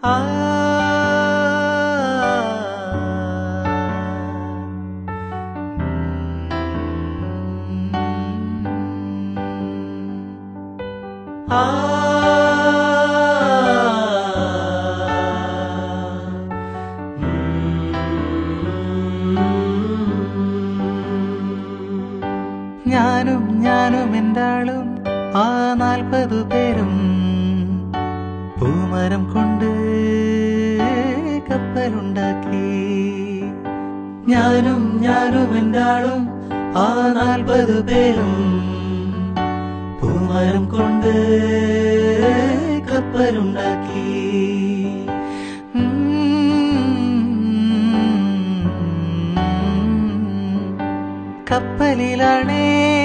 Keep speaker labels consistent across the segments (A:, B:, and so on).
A: ഞാനും എന്താളും 40 പേരും പൂമരം കൊണ്ട് കപ്പലുണ്ടാക്കി. ഞാനും എന്താളും 40 പേരും പൂമരം കൊണ്ട് കപ്പലുണ്ടാക്കി. കപ്പലിലാണേ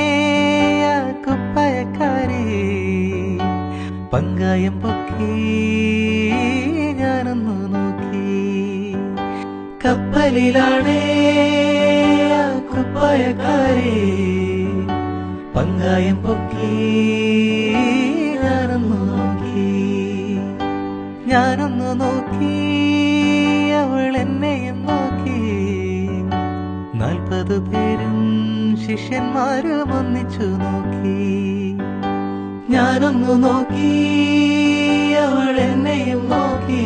A: കുപ്പായക്കാരി പങ്കായം പൊക്കി ഞാനൊന്നു നോക്കി. കപ്പലിലാണേ കുപ്പായക്കാരി പങ്കായം പൊക്കി ഞാനൊന്നു നോക്കി. ഞാനൊന്നു നോക്കി, അവൾ എന്നെയും നോക്കി. 40 പേരും ശിഷ്യന്മാരും ഒന്നിച്ചു നോക്കി. ഞാനൊന്നു നോക്കി, അവൾ എന്നെയും നോക്കി.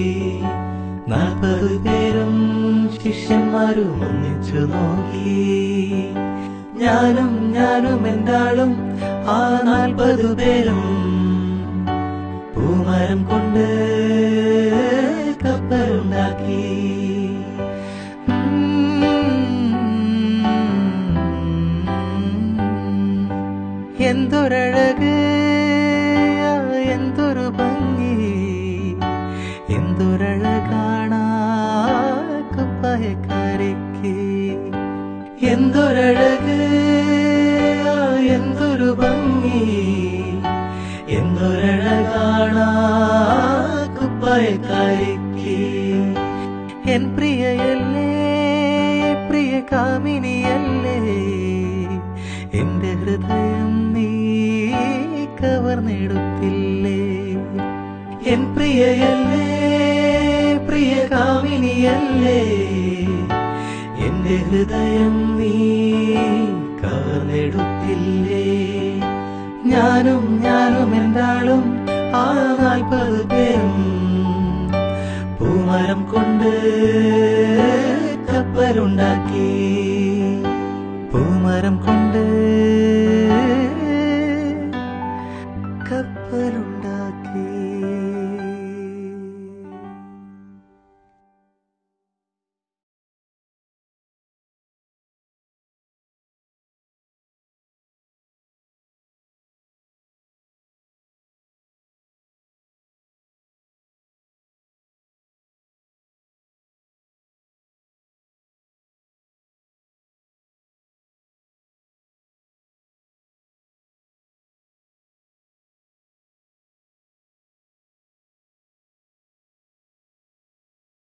A: 40 പേരും ശിഷ്യന്മാരും ഒന്നിച്ചു നോക്കി. ഞാനും എന്താളും 40 പേരും പൂമരം കൊണ്ട് കപ്പലുണ്ടാക്കി. എന്തൊരഴക്, എന്തൊരു ഭംഗി, എന്തൊരഴകാണാ കുപ്പായക്കാരിക്ക്. എന്തൊരഴക്, എന്തൊരു ഭംഗി, എന്തൊരഴകാണാ കുപ്പായക്കാരിക്ക്. എൻ പ്രിയയല്ലേ, പ്രിയ കാമിനിയല്ലേ, എന്റെ ഹൃദയം നീ കവർന്നെടുത്തില്ലേ. എൻ പ്രിയയല്ലേ, പ്രിയ കാമിനിയല്ലേ, എന്റെ ഹൃദയം നീ കവർന്നെടുത്തില്ലേ. ഞാനും എന്താളും 40 പേരും പൂമരം കൊണ്ട് കപ്പലുണ്ടാക്കി. പൂമരം കൊണ്ട്